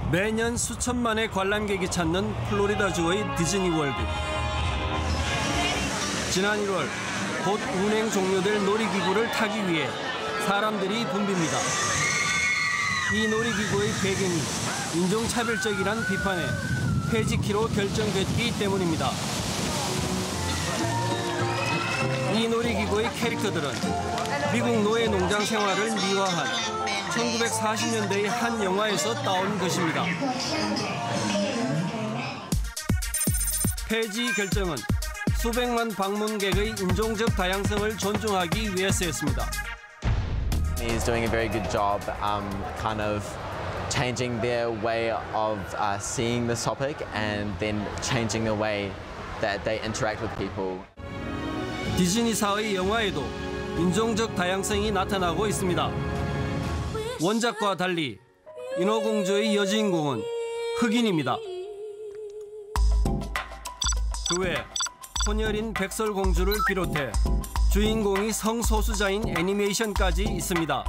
매년 수천만의 관람객이 찾는 플로리다주의 디즈니월드. 지난 1월 곧 운행 종료될 놀이기구를 타기 위해 사람들이 붐빕니다. 이 놀이기구의 배경이 인종차별적이란 비판에 폐지키로 결정됐기 때문입니다. 이 놀이기구의 캐릭터들은 미국 노예농장 생활을 미화한 1940년대의 한 영화에서 따온 것입니다. 폐지 결정은 수백만 방문객의 인종적 다양성을 존중하기 위해서였습니다. He's doing a very good job kind of changing their way of seeing this topic and then changing the way that they interact with people. 디즈니사의 영화에도 인종적 다양성이 나타나고 있습니다. 원작과 달리 인어공주의 여주인공은 흑인입니다. 그 외 혼혈인 백설공주를 비롯해 주인공이 성소수자인 애니메이션까지 있습니다.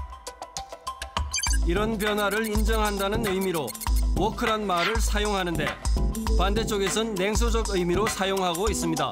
이런 변화를 인정한다는 의미로 워크란 말을 사용하는데 반대쪽에선 냉소적 의미로 사용하고 있습니다.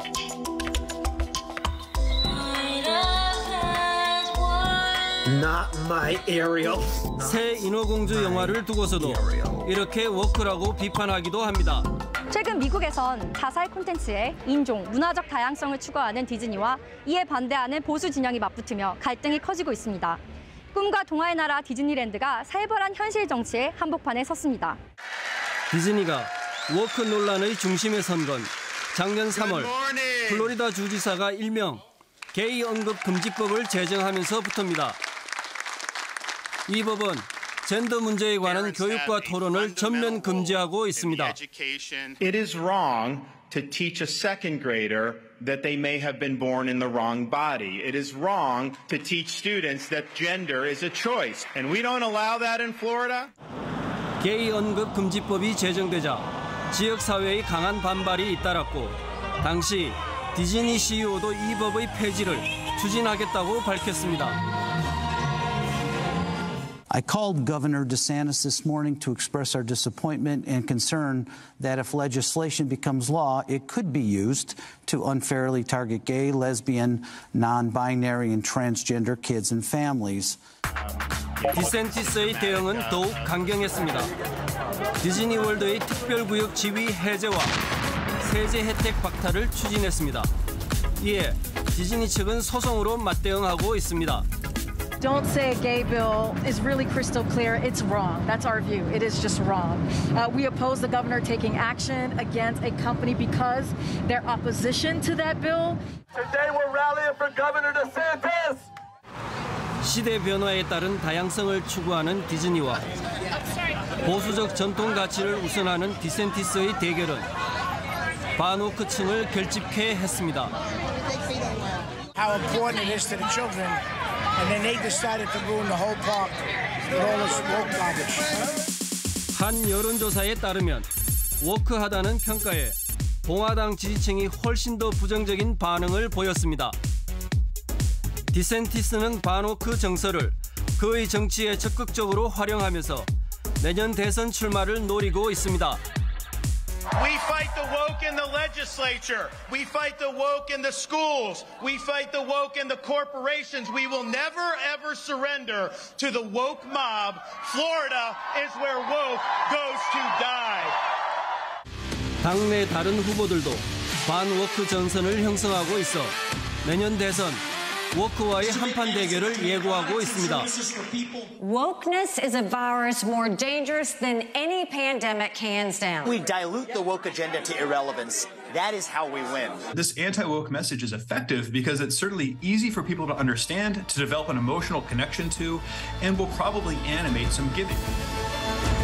Not my Ariel. 새 인어공주 영화를 두고서도 이렇게 워크라고 비판하기도 합니다. 최근 미국에선 자사의 콘텐츠에 인종, 문화적 다양성을 추구하는 디즈니와 이에 반대하는 보수 진영이 맞붙으며 갈등이 커지고 있습니다. 꿈과 동화의 나라 디즈니랜드가 살벌한 현실 정치의 한복판에 섰습니다. 디즈니가 워크 논란의 중심에 선 건 작년 3월 플로리다 주지사가 일명 게이 언급 금지법을 제정하면서부터입니다. 이 법은 젠더 문제에 관한 교육과 토론을 전면 금지하고 있습니다. It is wrong to teach a second grader that they may have been born in the wrong body. It is wrong to teach students that gender is a choice. And we don't allow that in Florida. 게이 언급 금지법이 제정되자 지역사회의 강한 반발이 잇따랐고 당시 디즈니 CEO도 이 법의 폐지를 추진하겠다고 밝혔습니다. I called Governor DeSantis this morning to express our disappointment and concern that if legislation becomes law, it could be used to unfairly target gay, lesbian, non-binary, and transgender kids and families. 디센티스의 대응은 더욱 강경했습니다. 디즈니월드의 특별구역 지위 해제와 세제 혜택 박탈을 추진했습니다. 이에 디즈니 측은 소송으로 맞대응하고 있습니다. Don't say a gay bill is really crystal clear. It's wrong. That's our view. It is just wrong. We oppose the governor taking action against a company because their opposition to that bill. Today we're rallying for Governor DeSantis. 시대 변화에 따른 다양성을 추구하는 디즈니와 보수적 전통 가치를 우선하는 디센티스의 대결은 반워크층을 결집케 했습니다. How important it is to the children. And then they decided to ruin the whole park with all this woke garbage. 한 여론조사에 따르면 워크하다는 평가에 공화당 지지층이 훨씬 더 부정적인 반응을 보였습니다. 디센티스는 반워크 정서를 그의 정치에 적극적으로 활용하면서 내년 대선 출마를 노리고 있습니다. We fight the woke in the legislature. We fight the woke in the schools. We fight the woke in the corporations. We will never, ever surrender to the woke mob. Florida is where woke goes to die. 당내 다른 후보들도 반워크 전선을 형성하고 있어 내년 대선 워크와의 한판 대결을 예고하고 있습니다. Wokeness is a virus more dangerous than any pandemic, hands down. We dilute the woke agenda to irrelevance. That is how we win. This anti-woke message is effective because it's certainly easy for people to understand, to develop an emotional connection to, and will probably animate some giving.